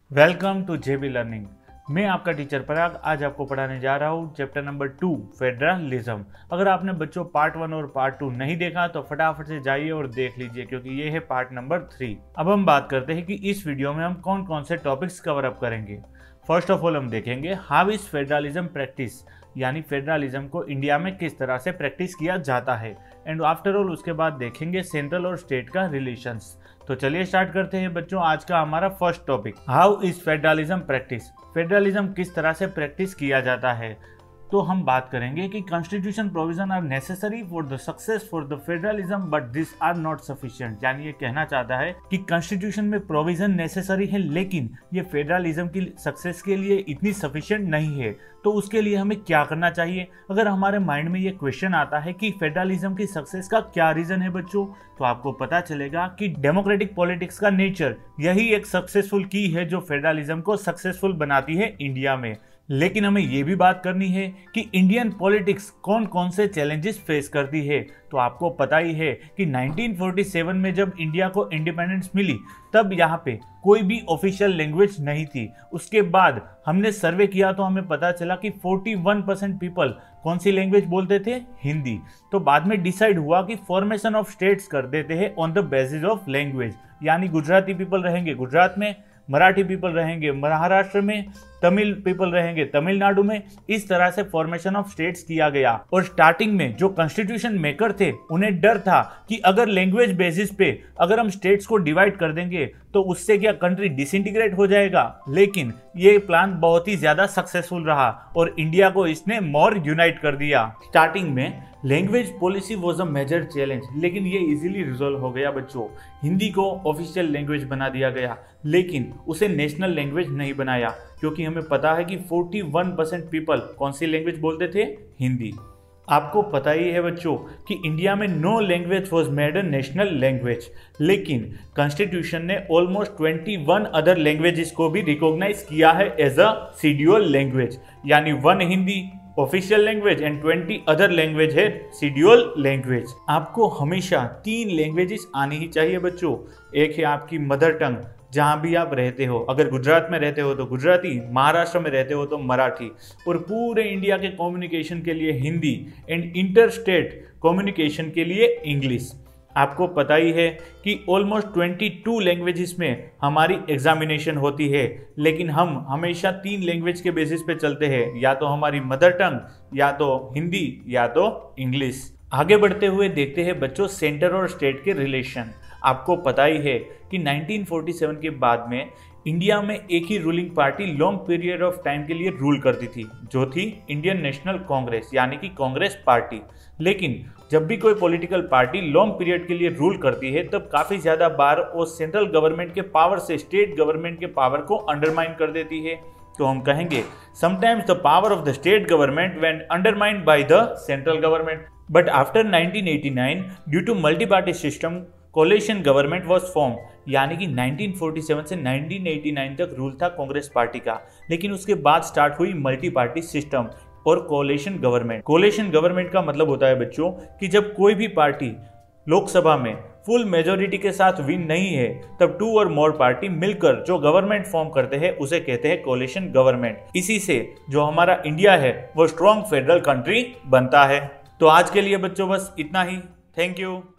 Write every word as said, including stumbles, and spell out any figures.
Welcome to JB learning. मैं आपका teacher पराग आज आपको पढ़ाने जा रहा हूँ चैप्टर नंबर टू फेडरलिज्म। अगर आपने बच्चों पार्ट वन और पार्ट टू नहीं देखा तो फटाफट से जाइए और देख लीजिए, क्योंकि ये है पार्ट नंबर थ्री। अब हम बात करते हैं कि इस वीडियो में हम कौन कौन से टॉपिक्स कवर अप करेंगे। फर्स्ट ऑफ ऑल हम देखेंगे हाउ इज फेडरलिज्म प्रैक्टिस, यानी फेडरलिज्म को इंडिया में किस तरह से प्रैक्टिस किया जाता है। एंड आफ्टर ऑल उसके बाद देखेंगे सेंट्रल और स्टेट का रिलेशंस। तो चलिए स्टार्ट करते हैं बच्चों आज का हमारा first topic, how is federalism practice. Federalism किस तरह से प्रैक्टिस किया जाता है। तो हम बात करेंगे कि constitution provision are necessary for the success for the federalism but this are not sufficient. यानी ये कहना चाहता है कि कॉन्स्टिट्यूशन में प्रोविजन नेसेसरी है, लेकिन ये फेडरलिज्म की सक्सेस के लिए इतनी सफिशिएंट नहीं है। तो उसके लिए हमें क्या करना चाहिए। अगर हमारे माइंड में ये क्वेश्चन आता है कि फेडरलिज्म की सक्सेस का क्या रीजन है बच्चों, तो आपको पता चलेगा कि डेमोक्रेटिक पॉलिटिक्स का नेचर यही एक सक्सेसफुल की है जो फेडरलिज्म को सक्सेसफुल बनाती है इंडिया में। लेकिन हमें ये भी बात करनी है कि इंडियन पॉलिटिक्स कौन कौन से चैलेंजेस फेस करती है। तो आपको पता ही है कि नाइनटीन फोर्टी सेवन में जब इंडिया को इंडिपेंडेंस मिली तब यहाँ पे कोई भी ऑफिशियल लैंग्वेज नहीं थी। उसके बाद हमने सर्वे किया तो हमें पता चला कि इकतालीस परसेंट पीपल कौन सी लैंग्वेज बोलते थे, हिंदी। तो बाद में डिसाइड हुआ कि फॉर्मेशन ऑफ स्टेट्स कर देते हैं on the basis of language, यानी गुजराती पीपल रहेंगे गुजरात में, मराठी पीपल रहेंगे महाराष्ट्र में, तमिल पीपल रहेंगे तमिलनाडु में। इस तरह से फॉर्मेशन ऑफ स्टेट्स किया गया। और स्टार्टिंग में जो कॉन्स्टिट्यूशन मेकर थे उन्हें डर था कि अगर लैंग्वेज बेसिस पे अगर हम स्टेट्स को डिवाइड कर देंगे तो उससे क्या कंट्री डिसइंटीग्रेट हो जाएगा। लेकिन ये प्लान बहुत ही ज्यादा सक्सेसफुल रहा और इंडिया को इसने मोर यूनाइट कर दिया। स्टार्टिंग में language policy was a major challenge, लेकिन ये इजीली रिजॉल्व हो गया बच्चों। हिंदी को ऑफिशियल लैंग्वेज बना दिया गया, लेकिन उसे नेशनल लैंग्वेज नहीं बनाया, क्योंकि हमें पता है कि इकतालीस परसेंट पीपल कौन सी लैंग्वेज बोलते थे, हिंदी। आपको पता ही है बच्चों कि इंडिया में no language was made a national language, लेकिन कॉन्स्टिट्यूशन ने ऑलमोस्ट इक्कीस अदर लैंग्वेजेस को भी रिकॉग्नाइज किया है एज अ शेड्यूल लैंग्वेज। यानी one Hindi official language and twenty other language है शेड्यूल लैंग्वेज। आपको हमेशा तीन लैंग्वेजेस आनी ही चाहिए बच्चों। एक है आपकी मदर टंग, जहाँ भी आप रहते हो, अगर गुजरात में रहते हो तो गुजराती, महाराष्ट्र में रहते हो तो मराठी, और पूरे इंडिया के कम्युनिकेशन के लिए Hindi, and inter state communication के लिए इंग्लिश। आपको पता ही है कि ऑलमोस्ट बाईस लैंग्वेजेस में हमारी एग्जामिनेशन होती है, लेकिन हम हमेशा तीन लैंग्वेज के बेसिस पे चलते हैं, या तो हमारी मदर टंग, या तो हिंदी, या तो इंग्लिश। आगे बढ़ते हुए देखते हैं बच्चों सेंटर और स्टेट के रिलेशन। आपको पता ही है कि नाइनटीन फोर्टी सेवन के बाद में इंडिया में एक ही ruling party long period of time के लिए रूल करती थी, जो थी इंडियन नेशनल कांग्रेस, यानी कि कांग्रेस पार्टी। लेकिन जब भी कोई पॉलिटिकल पार्टी लॉन्ग पीरियड के लिए रूल करती है तब काफ़ी ज़्यादा बार वो सेंट्रल गवर्नमेंट के पावर से स्टेट गवर्नमेंट के पावर को अंडरमाइन कर देती है। तो हम कहेंगे sometimes the power of the state government when undermined by the central government. But after nineteen eighty nine due to multi party system coalition government was form, यानी कि नाइनटीन फोर्टी सेवन से nineteen eighty nine तक rule था Congress party का, लेकिन उसके बाद start हुई मल्टी पार्टी सिस्टम और कोलिशन गवर्नमेंट। कोलिशन गवर्नमेंट का मतलब होता है बच्चों कि जब कोई भी पार्टी लोकसभा में फुल मेजोरिटी के साथ विन नहीं है तब टू और मोर पार्टी मिलकर जो गवर्नमेंट फॉर्म करते हैं उसे कहते हैं कोलिशन गवर्नमेंट। इसी से जो हमारा इंडिया है वो स्ट्रॉन्ग फेडरल कंट्री बनता है। तो आज के लिए बच्चों बस इतना ही। Thank you.